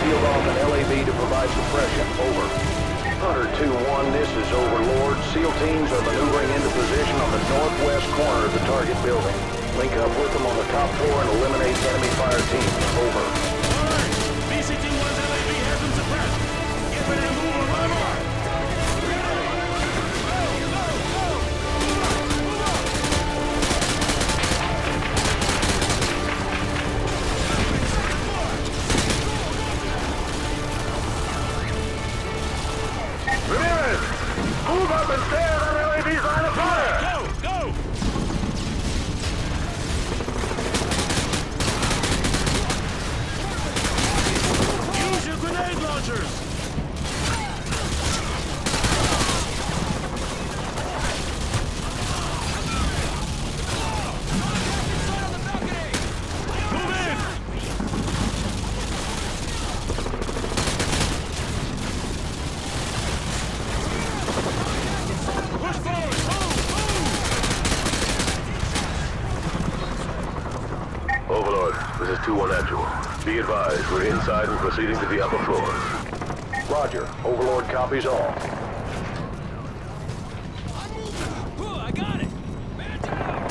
field off an LAV to provide suppression. Over. Hunter 2-1, this is Overlord. SEAL teams are maneuvering into position on the northwest corner of the target building. Link up with them on the top floor and eliminate enemy fire teams. Over. Alright, BCT-1's LAV has been suppressed. Get ready to move or run more. Move up and stay on LAV's line of fire! Go! Go! Use your grenade launchers! Move in! Push forward! Move! Move! Overlord, this is 2-1 actual. Be advised, we're inside and proceeding to the upper floors. Roger. Overlord copies all. I got it! Man down!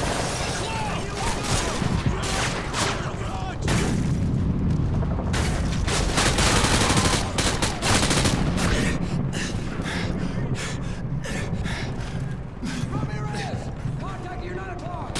Ramirez! Contact your 9 o'clock!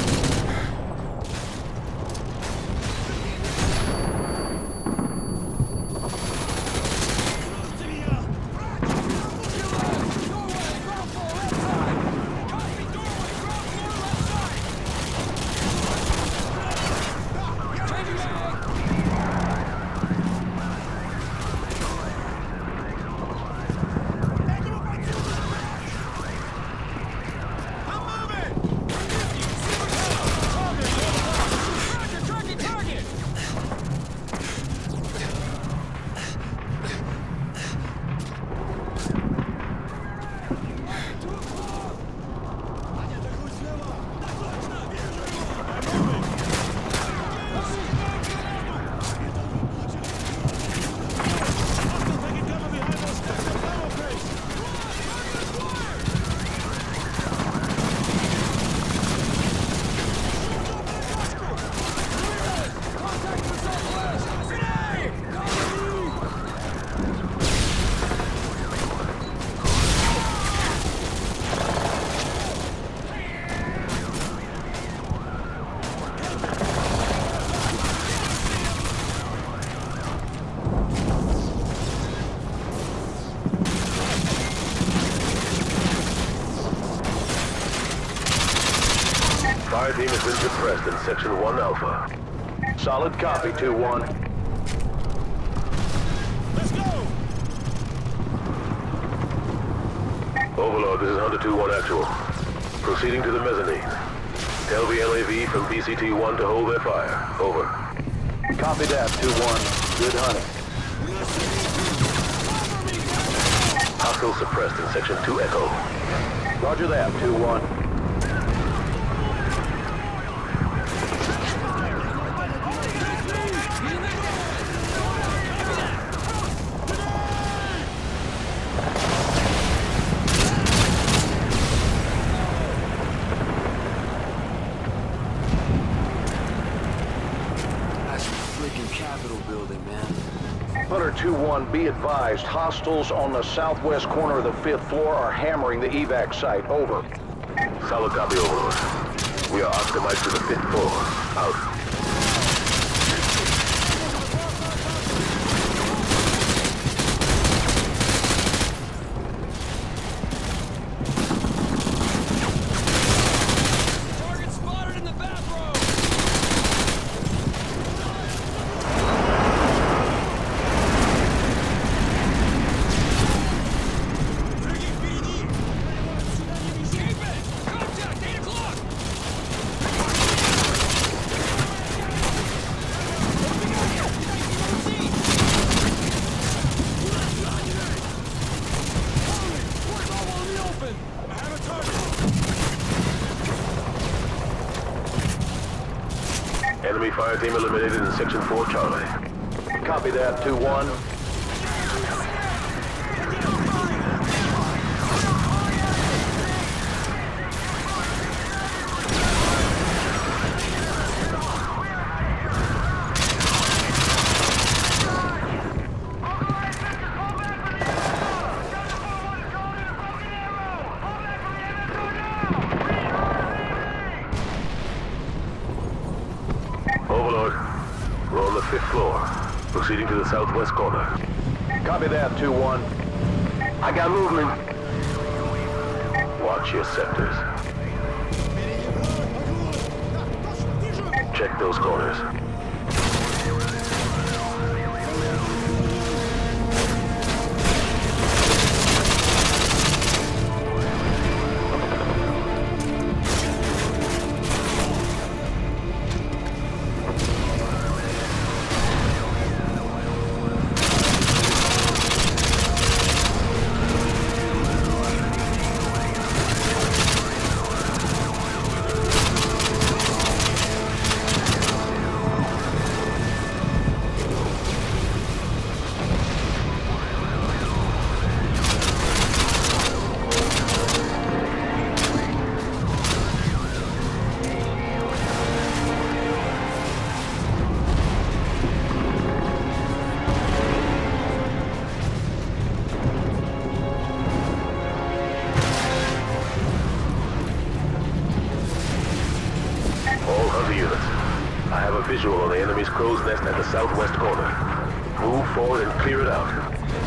Fire team has been suppressed in Section 1 Alpha. Solid copy, 2-1. Let's go! Overlord, this is Hunter 2-1 actual. Proceeding to the mezzanine. Tell the LAV from BCT-1 to hold their fire. Over. Copy that, 2-1. Good hunting. Hostile suppressed in Section 2 Echo. Roger that, 2-1. Capitol building, man. Hunter 2-1, be advised, hostiles on the southwest corner of the 5th floor are hammering the evac site. Over. Solid copy, Overlord. We are optimized to the 5th floor. Out. Enemy fire team eliminated in Section 4 Charlie. Copy that, 2-1. Overlord, we're on the 5th floor, proceeding to the southwest corner. Copy that, 2-1. I got movement. Watch your sectors. Check those corners. All Hunter units, I have a visual on the enemy's crow's nest at the southwest corner. Move forward and clear it out.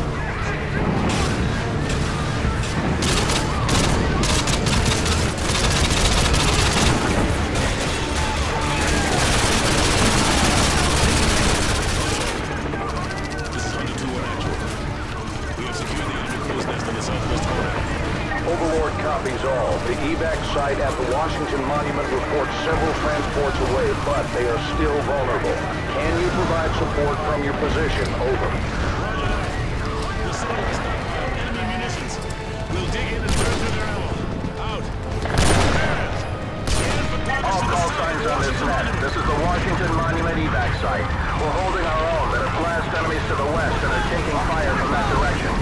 This is Hunter 2-1 actual. We have secured the enemy crow's nest in the southwest corner. Overlord copies all. The evac site at the Washington Monument reports several transports away, but they are still vulnerable. Can you provide support from your position? Over. The site is stocked by enemy munitions. We'll dig in and burn through their ammo. Out. Bears, scan for targets All to the call south signs of on this Washington net. Monument. This is the Washington Monument evac site. We're holding our own, but have blast enemies to the west and are taking fire from that direction.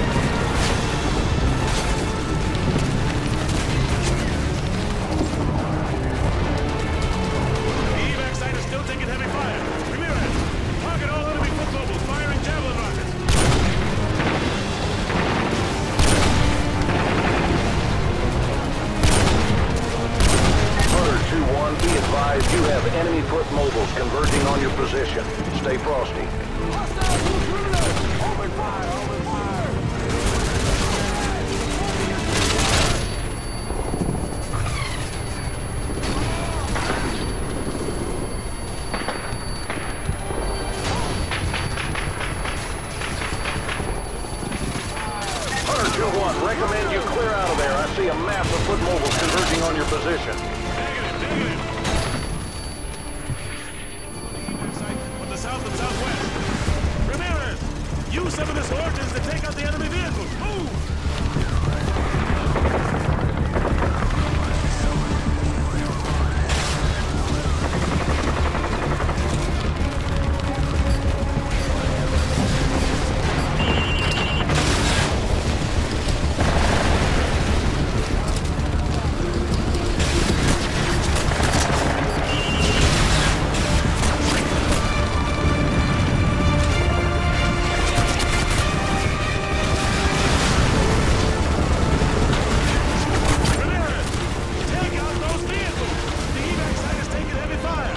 The evac site is still taking heavy fire. Ramirez, target all enemy foot mobiles firing javelin rockets. Hunter 2-1, be advised you have enemy foot mobiles converging on your position. Stay frosty. Hunter 2-1, recommend you clear out of there. I see a mass of foot mobiles converging on your position. Negative. Evac site on the south and southwest. Ramirez, use some of this ordnance to take out the enemy vehicles. Move! Ramirez, take out those vehicles! The evac site is taking heavy fire!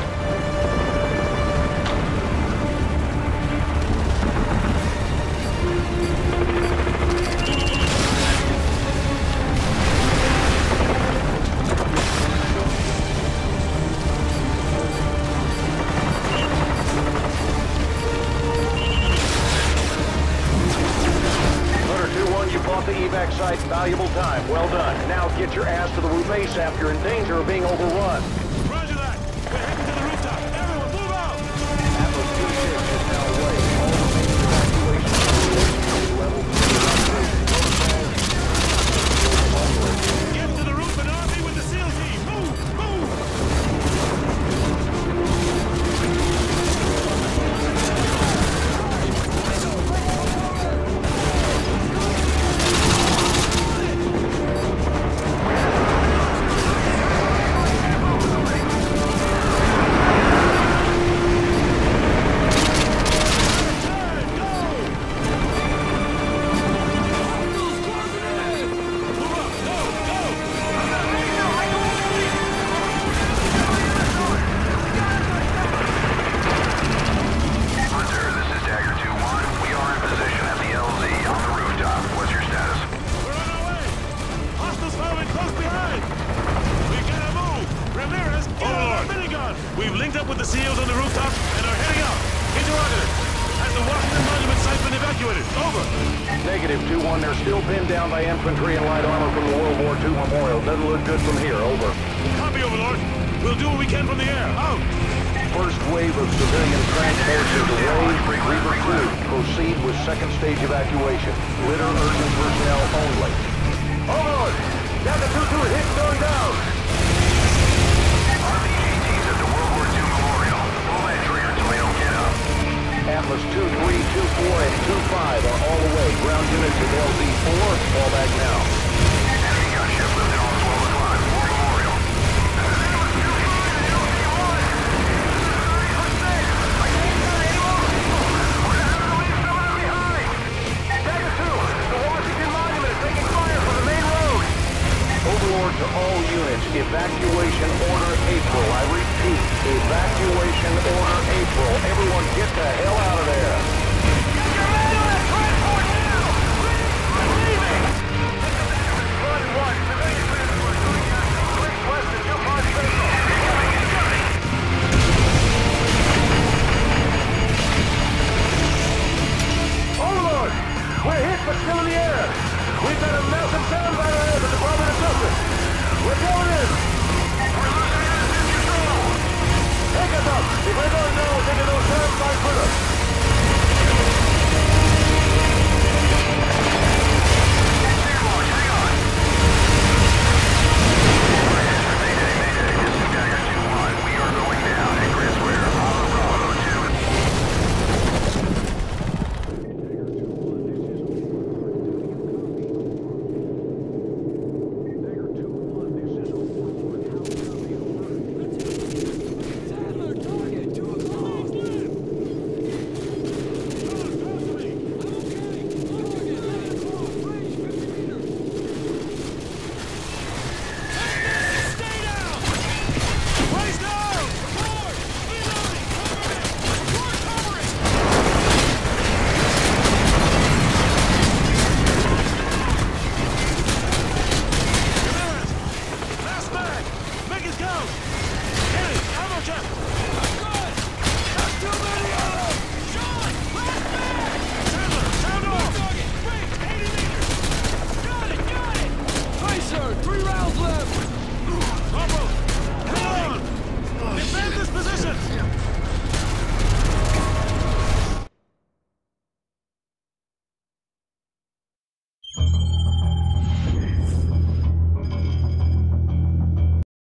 Hunter 2-1, you bought the evac site. Valuable time. Well done. Now get your ass to the roof ASAP. You're in danger of being overrun. Roger that! We're heading to the rooftop! Everyone, move out! Atlas 2-6 is now away. All remaining evacuation level. Get to the roof and RV with the SEAL team! Move! Move! Over. Negative, 2-1. They're still pinned down by infantry and light armor from the World War II Memorial. Doesn't look good from here. Over. Copy, Overlord. We'll do what we can from the air. Out. First wave of civilian transports is away. Reaver 2, proceed with second stage evacuation. Litter urgent personnel only. Overlord! Delta 2-2 hit going down! RPG teams at the World War II Memorial. Full entry until they don't get up. Atlas 2-3, 2-4, and 2-5 are all away. Ground units of LZ-4, fall back now. Enemy gunship lifted on 12 o'clock. War Memorial. Overlord to all units, evacuation order April. I repeat, evacuation order April. Everyone get the hell out of there. Your man on that transport now! I'm leaving! Run 1, civilian transport going out. Police west of Yukon Central. Overlord! We're hit but still in the air! We've got a massive sound right ahead of the Department of Justice! We're going in! We're losing assist control! Take us up! If we're going down, we'll take a little sound fight with us!